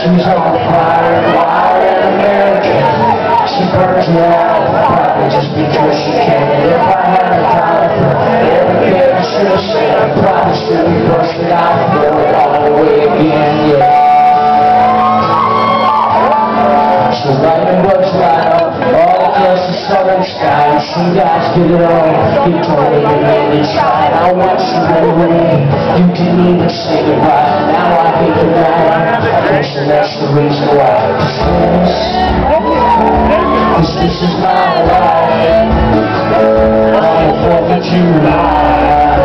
She's on fire, wild and American. She burns me out, probably just because she can. If I had a dollar for every bit I should have said, I'd probably still be busted out and blow it all the way again, yeah. So lightning bugs light up all across the southern sky. Some guys get it on, you don't even make me try. I watched you run away, you didn't even say goodbye. Now I hate the night, and that's the reason why. Cause this is my life, I'm a 4th of July.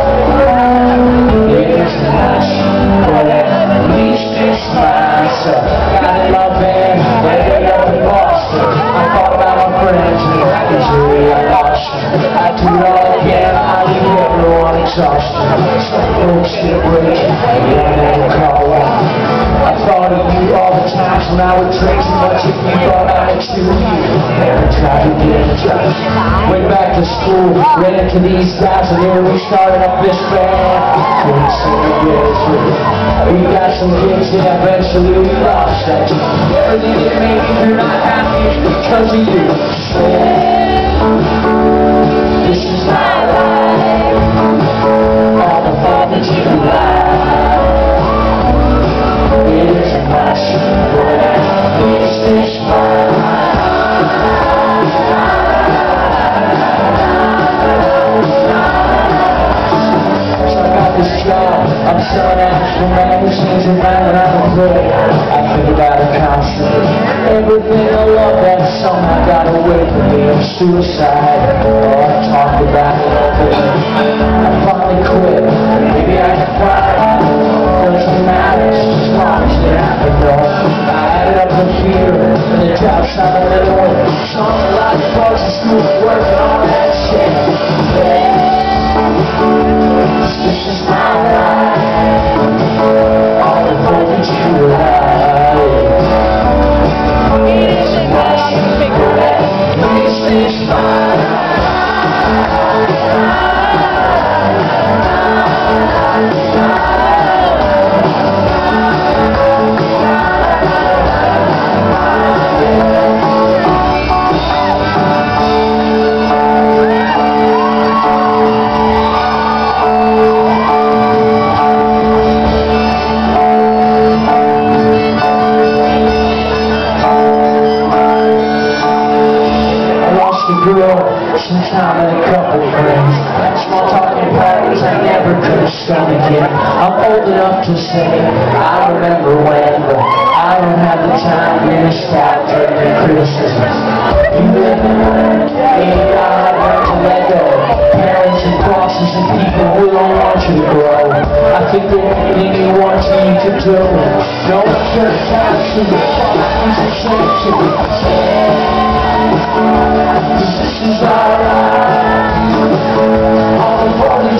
It's nice, but at least it's mine. So got in my van, ended up in Boston. I thought about my friends, and usually I lost them. I do it all again, I leave everyone exhausted. Some folks get rich, yeah, they call one. I thought of you all the times when I would drink too much if you thought I would chew you. Never tried to get in touch. Went back to school, ran into these guys, and then we started up this band. Couldn't sing a bit through. We got some hits, and eventually we lost that. Everything that made me you're not happy is because of you. This is my life, on the 4th of July. It isn't much, but at least it's mine. So I got this job, I'm selling actual magazines and when I'm away, I think about it constantly. Everything I love that somehow got away from me. I'm suicide, oh, I talked about it all day. I finally quit, maybe I can find it. Doesn't matter, as long as it happened though. I added up the fear, and the job sounded like a winner. Some a lot of bugs in school, work and all that shit. This is my life, on the 4th of July. It isn't much, but at least it's mine. Some time and a couple friends. Small talking parties I never could have stomached yet. I'm old enough to say I remember when, but I don't have the time for nostalgia and criticisms. You live and learn, and I learn to let go. Parents and bosses and people who don't want you to grow. I think the only thing you want you to do, no one cares about you, is a shame to me. This is our life, all the